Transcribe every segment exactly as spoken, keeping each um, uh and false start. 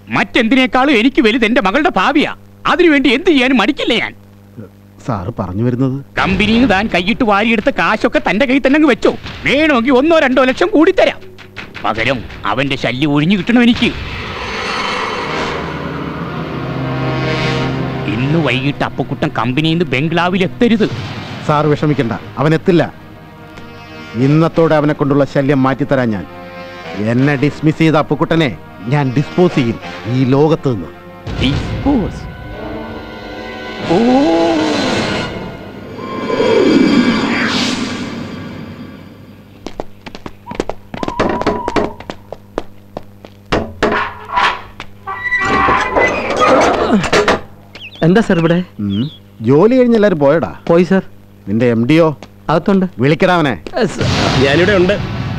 മറ്റെന്തിനേക്കാളും എനിക്ക് വലുത് എന്റെ മകളുടെ ഭാവിയാ. അതിനുവേണ്ടി എന്ത് ചെയ്യാനും മടിക്കില്ല ഞാൻ. സാറ് പറഞ്ഞു വരുന്നത് കമ്പനിയിൽ താൻ കൈയിട്ട് വാരിയെടുത്ത കാശൊക്കെ തന്റെ കയ്യിൽ തന്നെ വെച്ചോ. വേണമെങ്കിൽ ഒന്നോ രണ്ടോ ലക്ഷം കൂടി തരാം. പകരം അവന്റെ ശല്യം ഒഴിഞ്ഞു കിട്ടണം എനിക്ക്. ഇന്ന് വൈകിട്ട് അപ്പക്കുട്ടൻ കമ്പനിയിൽ നിന്ന് ബംഗ്ലാവിൽ എത്തരുത്. സാർ വിഷമിക്കണ്ട, അവൻ എത്തില്ല. ഇന്നത്തോടെ അവനെ കൊണ്ടുള്ള ശല്യം മാറ്റിത്തരാൻ ഞാൻ. എന്നെ ഡിസ്മിസ് ചെയ്ത അപ്പക്കുട്ടനെ ഞാൻ ഡിസ്പോസ് ചെയ്യും ഈ ലോകത്ത് നിന്ന്. ഡിസ്പോസ്? ഓ, എന്താ സാർ ഇവിടെ? ജോലി കഴിഞ്ഞ് എല്ലാരും പോയടാ? പോയി സാർ. നിന്റെ എം ഡിയോ അകത്തുണ്ട്. വിളിക്കടാവനെ. ഞാനിവിടെ ഉണ്ട്.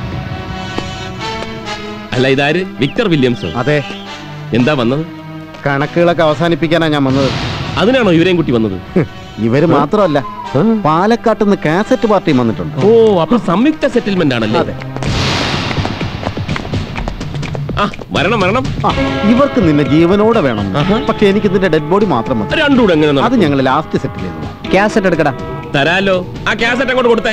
അല്ല, ഇതാര്? Victor Williams? അതെ. എന്താ വന്നത്? കണക്കുകളൊക്കെ അവസാനിപ്പിക്കാനാ ഞാൻ വന്നത്. അതിനാണോ ഇവരെയും കുട്ടി വന്നത്? ഇവര് മാത്രമല്ല, പാലക്കാട്ട് നിന്ന് കാസറ്റ് പാർട്ടിയും വന്നിട്ടുണ്ട്. ഓ, അപ്പൊ സംയുക്ത സെറ്റിൽമെന്റ് ആണല്ലേ? അതെ. ആ, മരണം മരണം. ഇവർക്ക് നിന്നെ ജീവനോടെ വേണം, പക്ഷെ എനിക്ക് ഇതിന്റെ ഡെഡ് ബോഡി മാത്രം മതി. രണ്ടുകൂടെ എങ്ങനെ? അത് ഞങ്ങൾ ലാസ്റ്റ് സെറ്റിൽ ചെയ്തു. കാസറ്റ് എടുക്കടാ. തരാലോ. ആ കാസറ്റ് അങ്ങോട്ട് കൊടുത്തേ.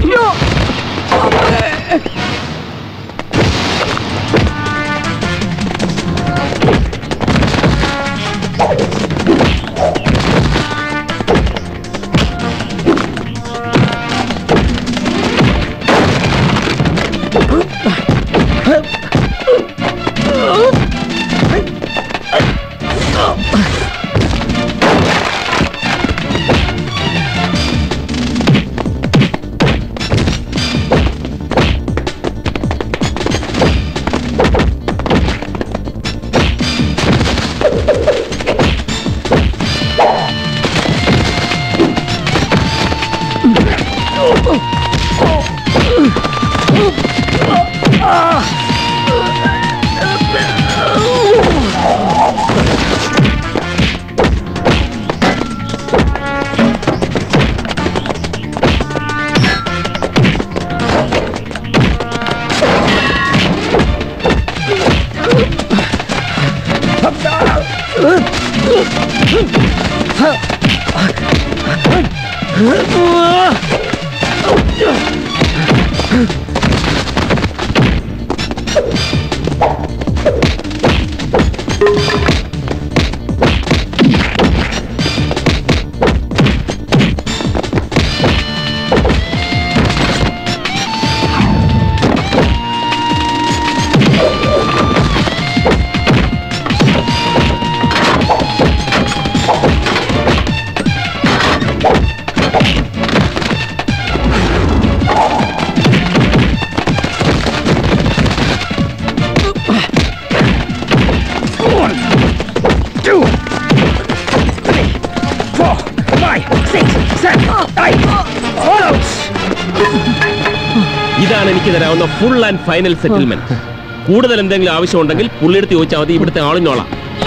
ഇതാണ് എനിക്ക് തരാവുന്ന ഫുൾ ആൻഡ് ഫൈനൽ സെറ്റിൽമെന്റ്. കൂടുതൽ എന്തെങ്കിലും ആവശ്യമുണ്ടെങ്കിൽ പുള്ളിയെടുത്ത് ചോദിച്ചാൽ മതി. ഇവിടുത്തെ ആളിനോളാം.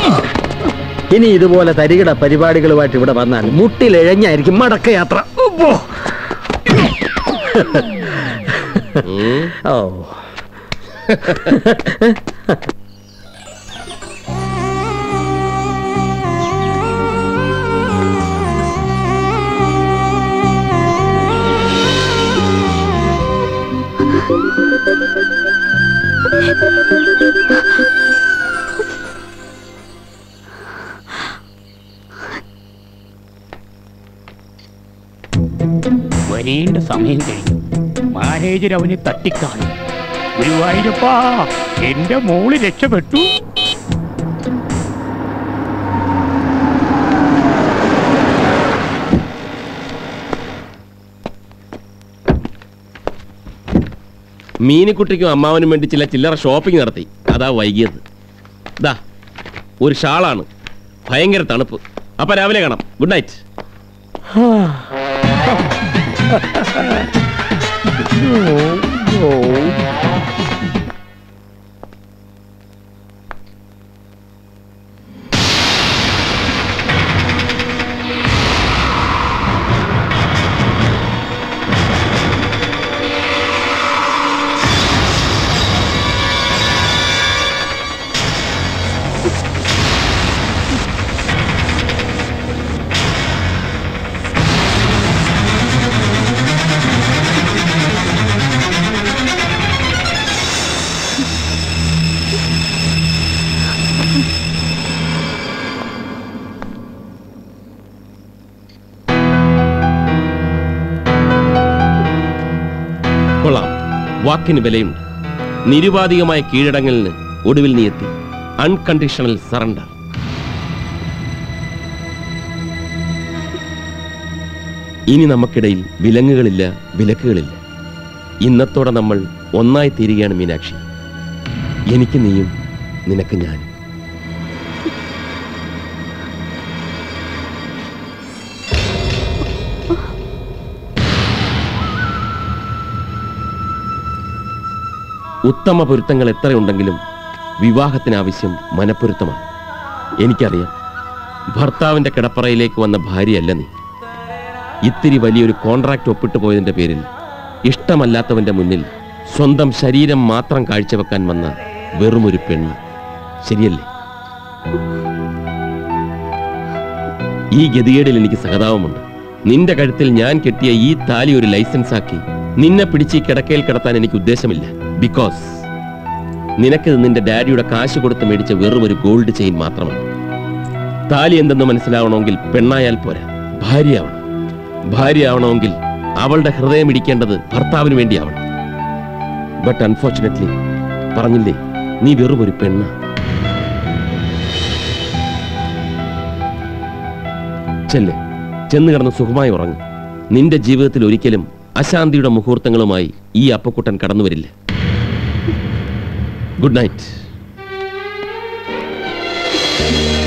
ഇനി ഇതുപോലെ തരികിട പരിപാടികളുമായിട്ട് ഇവിടെ വന്നാൽ മുട്ടിലെഴഞ്ഞായിരിക്കും മടക്കയാത്ര. ഓ, വരേണ്ട സമയം കഴിഞ്ഞു. മാനേജർ അവനെ തട്ടിക്കാണും. ഗുരുവായൂരപ്പാ, എന്റെ മോള് രക്ഷപ്പെട്ടു. മീനിക്കുട്ടിക്കും അമ്മാവനും വേണ്ടി ചില ചില്ലറ ഷോപ്പിംഗ് നടത്തി. അതാ വൈകിയത്. ദാ ഒരു ഷാളാണ്. ഭയങ്കര തണുപ്പ്. അപ്പൊ രാവിലെ കാണാം. Good night. വാക്കിന് വിലയുണ്ട്. നിരുപാധികമായ കീഴടങ്ങലിന് ഒടുവിൽ നീ എത്തി. Unconditional surrender. ഇനി നമുക്കിടയിൽ വിലങ്ങുകളില്ല, വിലക്കുകളില്ല. ഇന്നത്തോടെ നമ്മൾ ഒന്നായി തീരുകയാണ് മീനാക്ഷി. എനിക്ക് നീയും, നിനക്ക് ഞാനും. ഉത്തമ പൊരുത്തങ്ങൾ എത്രയുണ്ടെങ്കിലും വിവാഹത്തിനാവശ്യം മനപ്പൊരുത്തമാണ്. എനിക്കറിയാം, ഭർത്താവിന്റെ കിടപ്പറയിലേക്ക് വന്ന ഭാര്യയല്ല നീ. ഇത്തിരി വലിയൊരു കോൺട്രാക്ട് ഒപ്പിട്ട് പോയതിന്റെ പേരിൽ ഇഷ്ടമല്ലാത്തവന്റെ മുന്നിൽ സ്വന്തം ശരീരം മാത്രം കാഴ്ചവെക്കാൻ വന്ന വെറുമൊരു പെണ്ണ്. ശരിയല്ലേ? ഈ ഗതികേടിൽ എനിക്ക് സഹതാപമുണ്ട്. നിന്റെ കഴുത്തിൽ ഞാൻ കെട്ടിയ ഈ താലി ഒരു ലൈസൻസാക്കി നിന്നെ പിടിച്ച് ഈ കിടക്കയിൽ കിടത്താൻ എനിക്ക് ഉദ്ദേശമില്ല. ബിക്കോസ് നിനക്കിത് നിന്റെ ഡാഡിയുടെ കാശ് കൊടുത്ത് മേടിച്ച വെറും ഒരു ഗോൾഡ് ചെയിൻ മാത്രമാണ്. താലി എന്തെന്ന് മനസ്സിലാവണമെങ്കിൽ പെണ്ണായാൽ പോരാ, ഭാര്യയാവണം. ഭാര്യയാവണമെങ്കിൽ അവളുടെ ഹൃദയം ഇടിക്കേണ്ടത് ഭർത്താവിന് വേണ്ടിയാവണം. ബട്ട് അൺഫോർച്ചുനേറ്റ്ലി, പറഞ്ഞില്ലേ, നീ വെറും ഒരു പെണ്ണ. ചെല്ല്, ചെന്ന് കിടന്ന് സുഖമായി ഉറങ്ങും. നിന്റെ ജീവിതത്തിൽ ഒരിക്കലും അശാന്തിയുടെ മുഹൂർത്തങ്ങളുമായി ഈ അപ്പക്കുട്ടൻ കടന്നു വരില്ല. Good night.